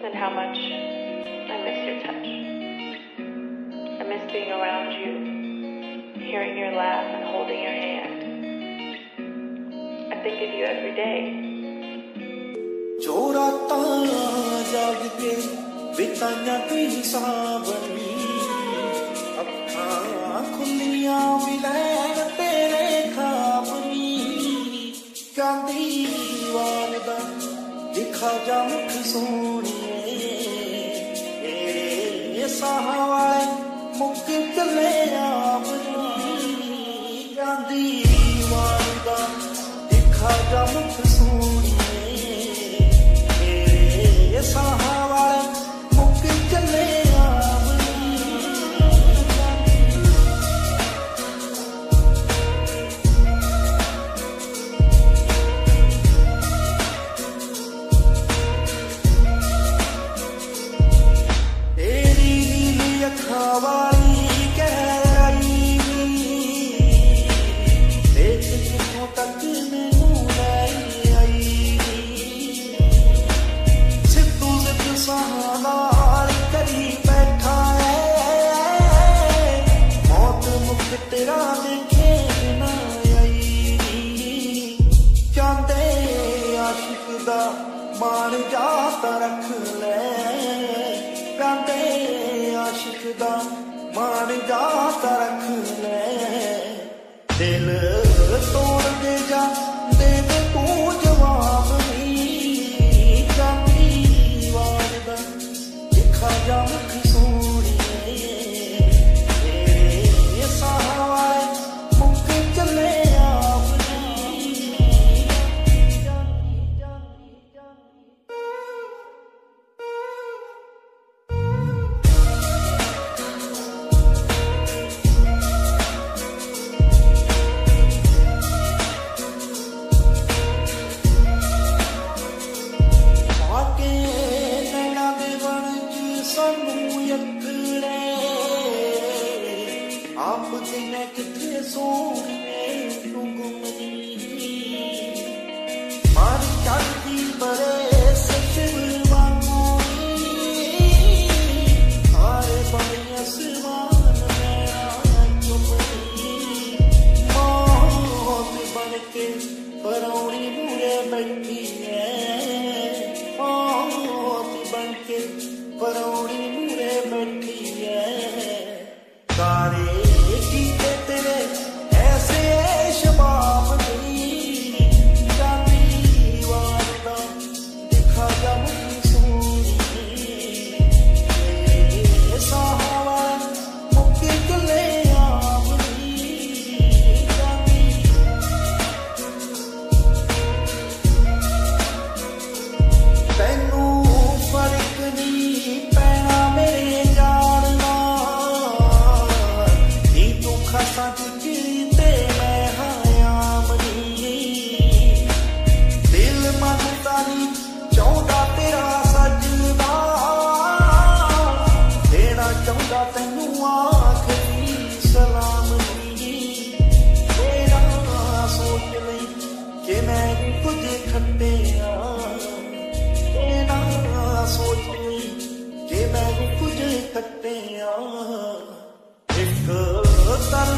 and how much I miss your touch. I miss being around you, hearing your laugh and holding your hand. I think of you every day. जो रातां जाग के बिताइयां कई सावनी अखां खुलियां मिलैन तेरे खाबनी क्या दीवान दा दिखा जा मुख सोहणिए तेरे साह वाले मुक चले आपनी क्या दीवान दा दिखा जा मुख सोहणिए तेरे साह वाले मुक चले तेरा देखे ना आई चांदे आशिक दा मान जाता रख ले चांदे आशिक दा मान जाता रख ले दिल तोड़ दे जा दे दे तू जवाब नहीं चांदी वारदा दिखा जा मुख आप जिन्हें कितने सोने मारी चाहती बड़े सचिव वांगूरी हारे बड़े आसमान में चुपी मौत बन के परौनी मुरे बैठी है मौत बन के परौनी मुरे बैठी है सारे तेरे ऐसे शबाब नहीं जाती वारदा दिखा जा मुझे सोहणिए साहवा मुक्के चले तैनू फर्क नहीं पैना मेरे जानना सच जीते मैं हयामनी दिल मनता नहीं चाहता तेरा सजना देना चाहता तैनू आखरी सलाम तेरा सोच नहीं कि मैं कुछ खट्टिया तेरा सोच नहीं कि मैं कुछ खट्टिया एक